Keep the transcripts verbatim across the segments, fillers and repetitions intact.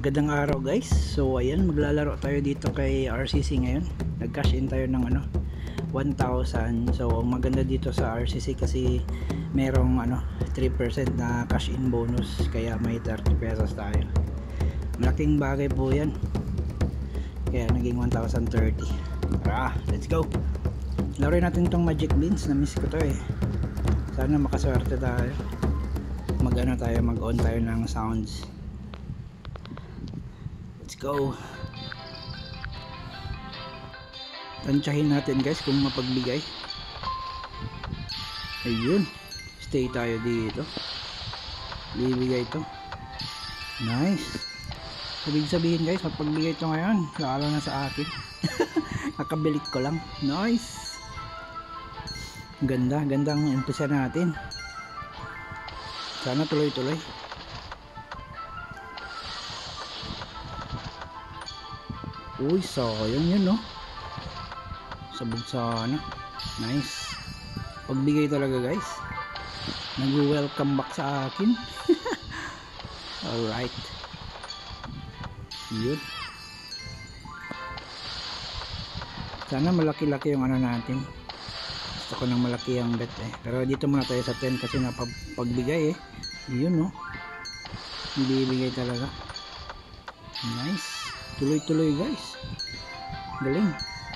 Magandang araw guys. So ayan, maglalaro tayo dito kay R C C ngayon. Nag-cash in tayo ng ano one thousand. So ang maganda dito sa R C C kasi merong ano three percent na cash in bonus, kaya may thirty pesos tayo. Malaking bagay po yan. Kaya naging one thousand thirty. Tara, let's go. Laruin natin tong Magic Beans. Na-miss ko to eh. Sana makaswerte tayo. Mag-ano tayo, mag-on tayo ng sounds. Let's go. Tansyahin natin guys kung mapagbigay. Ayun, stay tayo dito. Bibigay ito. Nice. Ibig sabihin guys, mapagbigay ito ngayon, lalo na sa akin. Nakabilik ko lang. Nice. Ganda, gandang umpisa natin. Sana tuloy-tuloy. Uy, sayang yun no. Sabog sana. Nice. Pagbigay talaga guys. Nag-welcome back sa akin. Alright. Yun. Sana malaki-laki yung ano natin. Gusto ko ng malaki ang bet eh. Pero dito muna tayo sa ten kasi napagbigay eh. Yun no. Bibigay talaga. Nice. Tuloy-tuloy guys. Galing.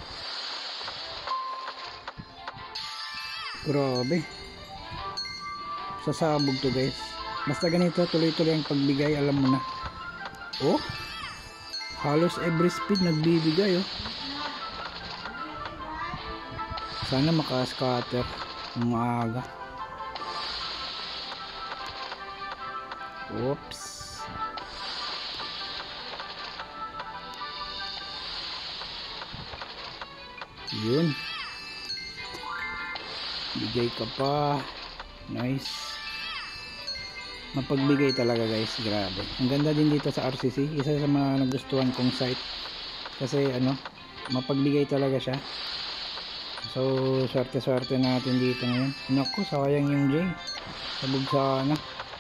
Grabe. Sasabog to guys. Basta ganito, tuloy-tuloy ang pagbigay, alam mo na. Oh. Halos every speed nagbibigay oh. Sana maka-scatter ng maaga. Oops. Yun. Bigay ka pa. Nice. Mapagbigay talaga guys. Grabe. Ang ganda din dito sa R C C. Isa sa mga nagustuhan kong site. Kasi ano, mapagbigay talaga siya. So, swerte-swerte natin dito ngayon. Naku, sayang yung J. Sabog sana.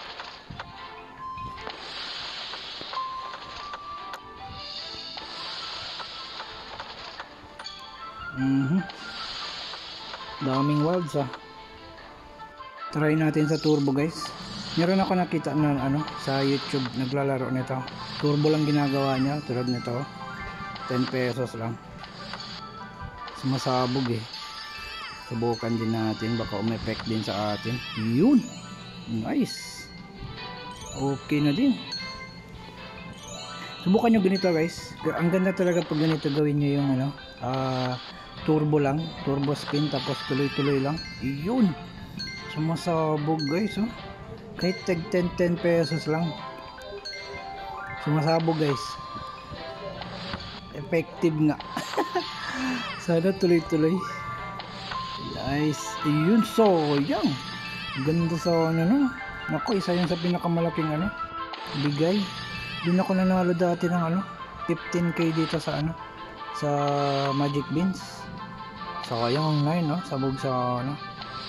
Mhm. Daming wilds ah. Try natin sa turbo guys. Meron ako nakita na ano sa YouTube naglalaro nito. Turbo lang ginagawa niya, tulad nito. ten pesos lang. Sumasabog eh. Subukan din natin, baka umepek din sa atin. Yun. Nice. Okay na din. Subukan nyo ganito guys. Ang ganda talaga pag ganito gawin nyo yung ano ah uh, turbo lang, turbo spin, tapos tuloy-tuloy lang. Yun. Sumasabog guys oh. Kahit tag ten ten pesos lang. Sumasabog guys. Effective nga. Sana tuloy-tuloy. Nice. Ayun, sayang. Ganda sa ano no. Naku, isa yun sa pinakamalaking ano bigay. Doon ako nanalo dati ng ano fifteen K dito sa ano sa Magic Beans. Sayang ang nine no. Sabog sa ano.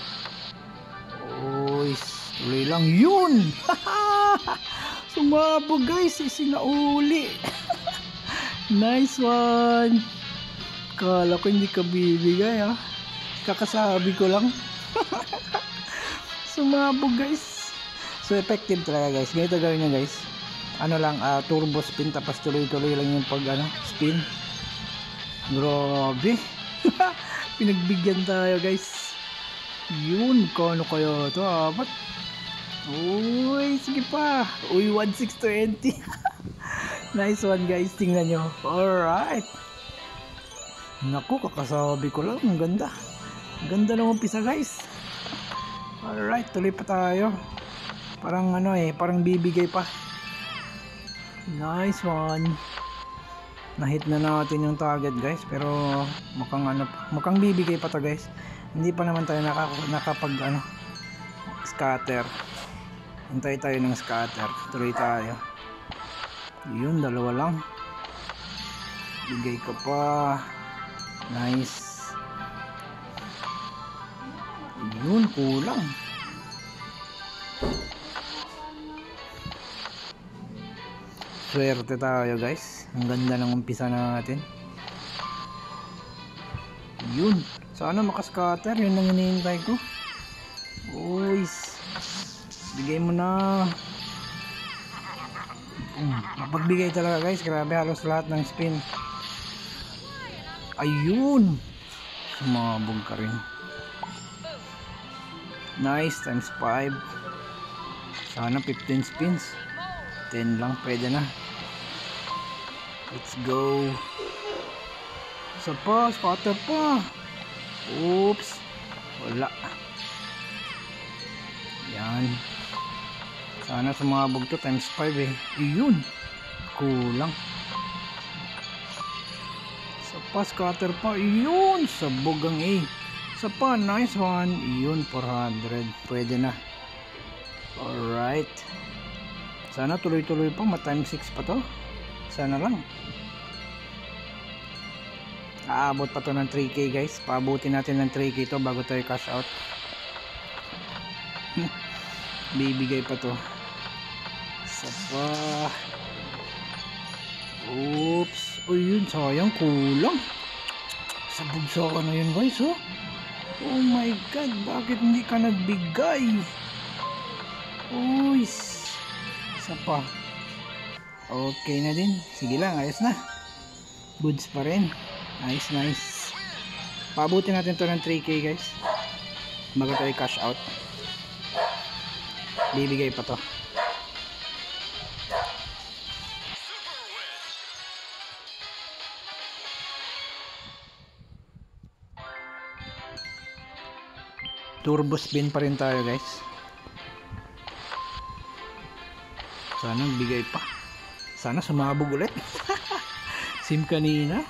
Uy, tuloy lang yun. Sumabog guys, isinauli. Nice one. Kala ko hindi ka bibigay ha. Kakasabi ko lang. Sumabog guys. So effective talaga guys. Ganito gawin nyo guys. Ano lang, uh, turbo spin, tapos tuloy-tuloy lang yung pag ano, spin. Grabe. Pinagbigyan tayo guys. Yun, kano kaya ito apat. Uy, sige pa. Uy, one six twenty. Nice one guys, tingnan nyo. Alright. Naku, kakasabi ko lang. Ang ganda. Ang ganda ng umpisa guys. Alright, tuloy pa tayo. Parang ano eh, parang bibigay pa. Nice one. Nahit na natin yung target guys, pero mukhang ano, mukhang bibigay pa to guys. Hindi pa naman tayo nakaka, nakapag ano, scatter. Hintay tayo ng scatter. Tuloy tayo. Yun, dalawa lang. Bigay ka pa. Nice. Yun, kulang. Swerte tayo guys. Ang ganda ng umpisa natin. Yun. Sana makascatter. Yun ang hinihintay ko. Uy. Bigay mo na. Um, mapagbigay talaga guys. Grabe, halos lahat ng spin. Ayun. Sumabog ka rin. Nice. Times five. Sana fifteen spins. ten lang. Pwede na. Let's go. Isa pa, scatter pa. Oops. Wala. Yan. Sana sumabog to times five eh. Iyon. Kulang. Isa pa, scatter pa. Iyon. Sabog ang A. Isa pa, nice one. Iyon, four hundred. Pwede na. Alright. Sana tuloy-tuloy pa. Ma-times six pa to. Sana lang. Aabot pa to ng three K guys. Paabutin natin ng three K to bago tayo cash out. Bibigay pa to. Isa pa. Oops. O yun, sayang, kulang. Sabog sa ka na yun guys oh. Oh my god, bakit hindi ka nagbigay? Uy. Isa pa. Okay na din. Sige lang, ayos na. Goods pa rin. Nice, nice. Paabutin natin to ng three K guys bago tayo cash out. Bibigay pa to. Turbo spin pa rin tayo guys. Sana bigay pa. Sana sumabog ulit. Sim kanina.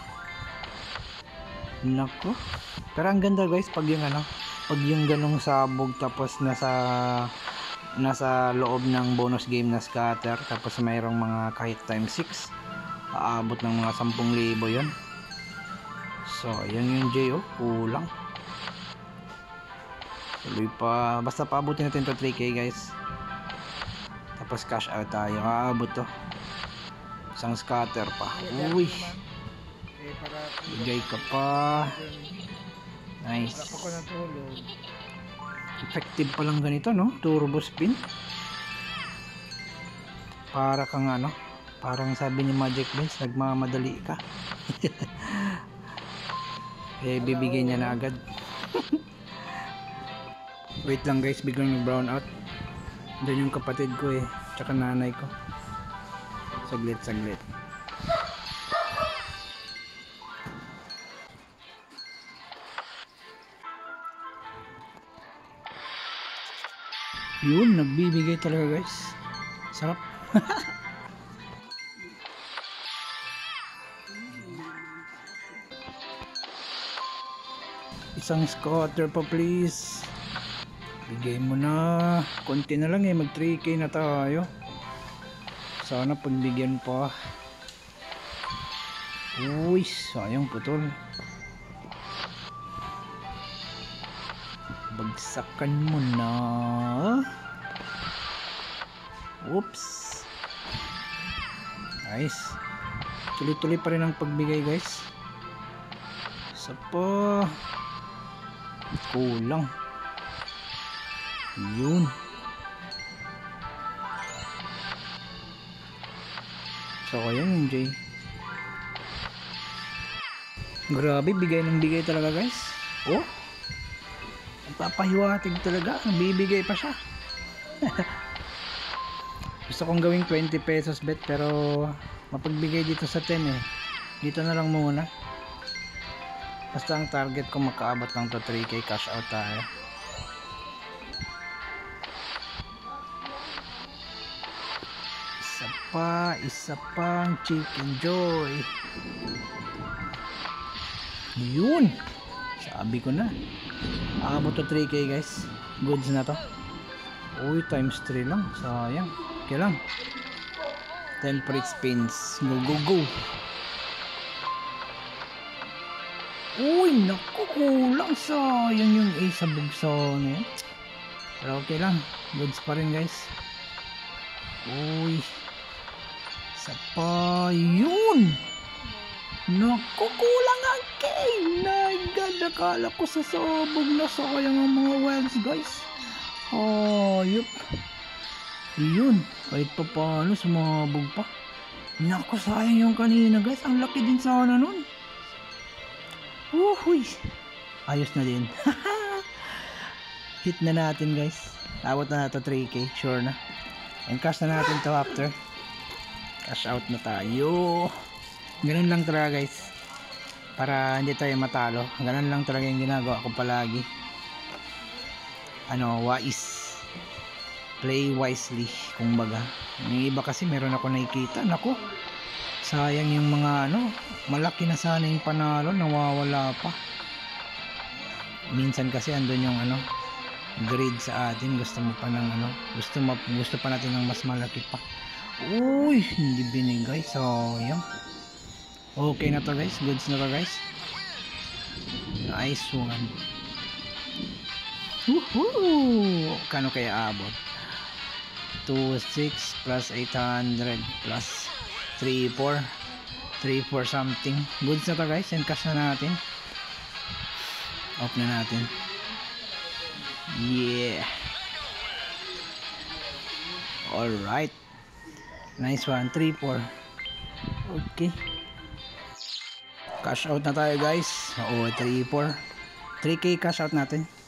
Nako. Pero ang ganda guys pag yung ano, pag yung ganong sabog tapos nasa nasa loob ng bonus game na scatter tapos mayroong mga kahit times six, aabot ng mga ten thousand yun. So yan yung J oh, kulang. Tuloy pa, basta paabutin natin to three K guys. Tapos cash out tayo, aabot to. Isang scatter pa. Uy. Bigay ka pa. Nice. Effective pa lang ganito no, turbo spin. Para kang ano, parang sabi ni Magic Beans, nagmamadali ka. Eh bibigay niya na agad. Wait lang guys, biglang nag brown out. Doon yung kapatid ko eh, tsaka nanay ko. Saglit saglit. Yun, nagbibigay talaga guys. Sarap. Isang scatter pa please. Bigay mo na. Konti na lang eh, mag three K na tayo. Sana pagbigyan pa. Uy, sayang putol. Bagsakan mo na. Oops. Nice. Tuloy-tuloy pa rin ang pagbigay guys. Isa pa. Kulang. Yun. So ayan yung J. Grabe, bigay ng bigay talaga guys. Oh, papahiwatig talaga. Bibigay pa siya. Gusto kong gawing twenty pesos bet pero mapagbigay dito sa ten eh. Dito na lang muna. Basta ang target ko makaabot lang to three K, cash out tayo. Isa pa, isa pang Chicken Joy. Yun, sabi ko na aabot to three K guys. Goods na to. Uy, times three lang, sayang. Okay lang. ten free spins. Go go go. Uy, naku, kulang. Sayang yung A sa bugso na yan. Pero okay lang, goods pa rin guys. Uy, Isa pa. Yun. Naku, kulang ang K. Nagad, akala ko sasabog na sayang ang mga wilds guys. Hayop. Yun. Kahit pa paano sumabog pa. Naku, sayang yung kanina guys. Ang laki din sana nun. Uhuy. Ayos na din. Hit na natin guys. Abot na nato three K. Sure na. And cash na natin to after. Cash out na tayo. Ganun lang talaga guys. Para hindi tayo matalo. Ganun lang talaga yung ginagawa ko palagi. Ano, wise. Play wisely. Kung baga. Yung iba kasi meron ako nakikita. Naku. Sayang yung mga ano. Malaki na sana yung panalo. Nawawala pa. Minsan kasi andun yung ano. Grade sa atin. Gusto mo pa ng ano. Gusto, ma gusto pa natin ng mas malaki pa. Uy. Hindi binigay. Sayang. Okay na to guys, goods na to guys. Nice one. Woohoo! Kano kaya abot? two six plus eight hundred plus three four three four something. Goods na to guys, and cash na natin. Off na natin. Yeah. Alright. Nice one, three four. Okay. Cash out na tayo guys. Oo, three four. three K cash out natin.